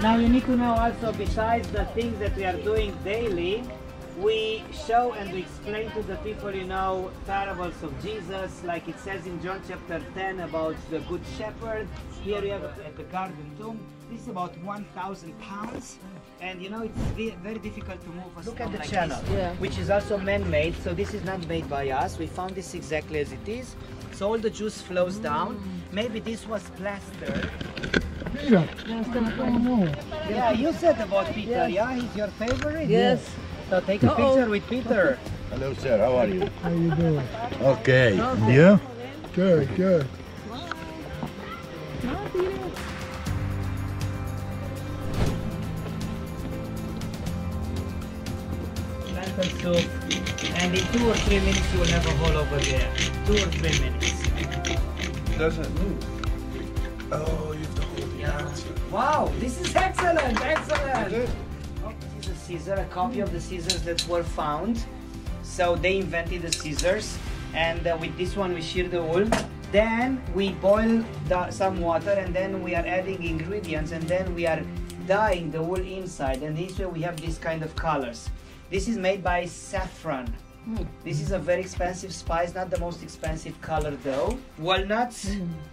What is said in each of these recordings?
Now you need to know also, besides the things that we are doing daily, we show and we explain to the people, you know, parables of Jesus, like it says in John chapter 10 about the Good Shepherd. Here we have at the Garden Tomb. This is about 1,000 pounds. And you know, it's very difficult to move a stone. Look at the like channel, which is also man-made. So this is not made by us. We found this exactly as it is. So all the juice flows down. Maybe this was plaster. Peter. Yeah, you said about Peter. Yeah, he's your favorite. Yes. So take a picture with Peter. Hello, sir. How are you? How you doing? Okay. You? Good, good. Lentil soup, and in 2 or 3 minutes you will have a hole over there. 2 or 3 minutes. It doesn't move. Oh, you have to hold it. Yeah. Wow, this is excellent, excellent. Oh, this is a scissor, a copy of the scissors that were found. So they invented the scissors, and with this one we shear the wool. Then we boil some water, and then we are adding ingredients, and then we are dyeing the wool inside, and this way we have this kind of colors. This is made by saffron. This is a very expensive spice, not the most expensive color though. Walnuts,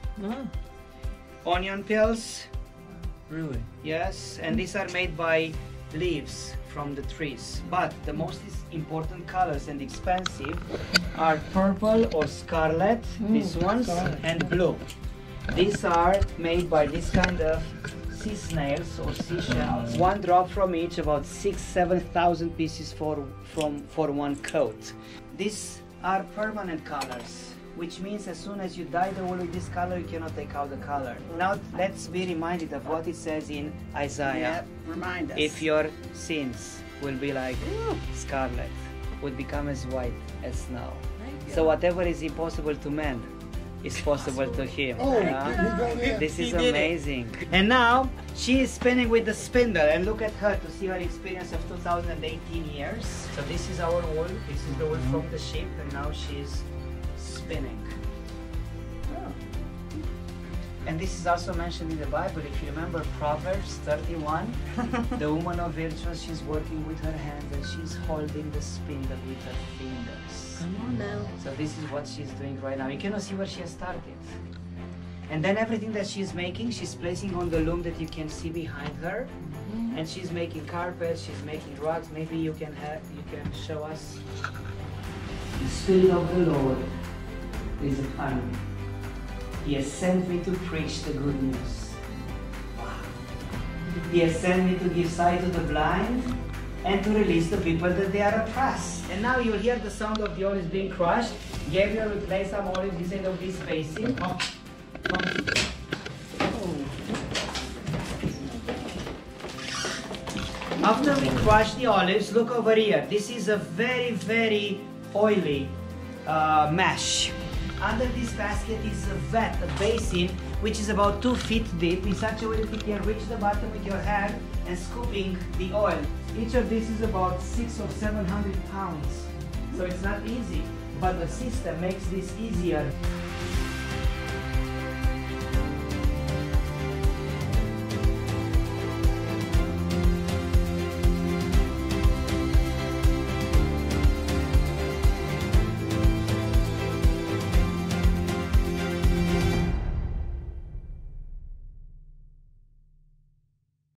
onion peels. Really? Yes, and these are made by leaves from the trees. But the most important colors and expensive are purple or scarlet, these ones, and blue. These are made by this kind of sea snails or seashells. 1 drop from each, about 6,000–7,000 pieces for one coat. These are permanent colors, which means as soon as you dye the wool with this color, you cannot take out the color. Now let's be reminded of what it says in Isaiah. Remind us. If your sins will be like scarlet, would become as white as snow. So whatever is impossible to man is possible to him. This is amazing. And now she is spinning with the spindle, and look at her to see her experience of 2018 years. So this is our wool, this is the wool from the sheep, and now she's spinning. And this is also mentioned in the Bible. If you remember Proverbs 31, the woman of virtue, she's working with her hands and she's holding the spindle with her fingers. Come on now. So this is what she's doing right now. You cannot see where she has started. And then everything that she's making, she's placing on the loom that you can see behind her. And she's making carpets, she's making rugs. Maybe you can show us. The Spirit of the Lord is upon me. He has sent me to preach the good news. Wow. He has sent me to give sight to the blind and to release the people that they are oppressed. And now you'll hear the sound of the olives being crushed. Gabriel will place some olives inside of this basin. After we crush the olives, look over here. This is a very, very oily mash. Under this basket is a vat, a basin, which is about 2 feet deep, in such a way that you can reach the bottom with your hand and scooping the oil. Each of these is about 600 or 700 pounds. So it's not easy, but the system makes this easier.